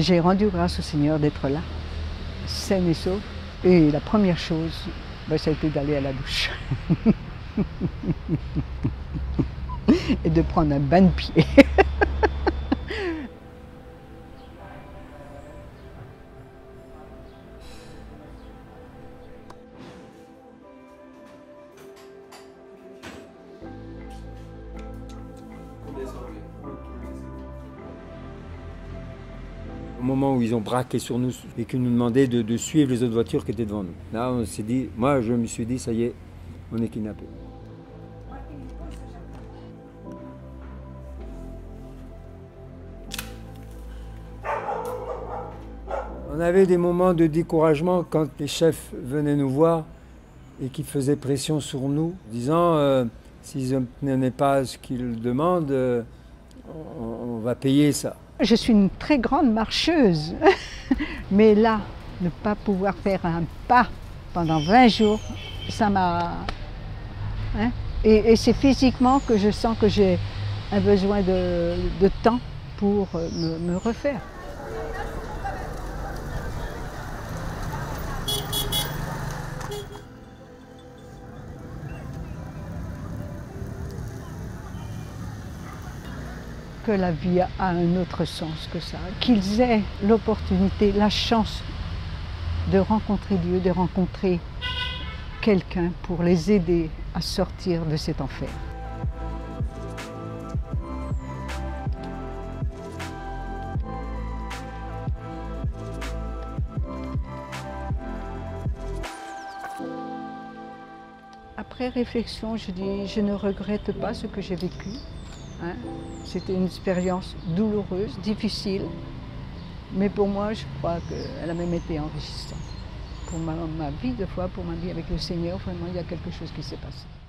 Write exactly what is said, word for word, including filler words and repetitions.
J'ai rendu grâce au Seigneur d'être là, saine et sauve. Et la première chose, ben, ça a été d'aller à la douche. Et de prendre un bain de pied. Au moment où ils ont braqué sur nous et qu'ils nous demandaient de, de suivre les autres voitures qui étaient devant nous. Là, on s'est dit, moi je me suis dit, ça y est, on est kidnappés. On avait des moments de découragement quand les chefs venaient nous voir et qu'ils faisaient pression sur nous, disant euh, s'ils n'obtenaient pas ce qu'ils demandent, euh, on, on va payer ça. Je suis une très grande marcheuse, mais là, ne pas pouvoir faire un pas pendant vingt jours, ça m'a... Hein? Et, et c'est physiquement que je sens que j'ai un besoin de, de temps pour me, me refaire. Que la vie a un autre sens que ça, qu'ils aient l'opportunité, la chance de rencontrer Dieu, de rencontrer quelqu'un pour les aider à sortir de cet enfer. Après réflexion, je dis, je ne regrette pas ce que j'ai vécu. Hein? C'était une expérience douloureuse, difficile, mais pour moi, je crois qu'elle a même été enrichissante. Pour ma, ma vie de foi, pour ma vie avec le Seigneur, vraiment, il y a quelque chose qui s'est passé.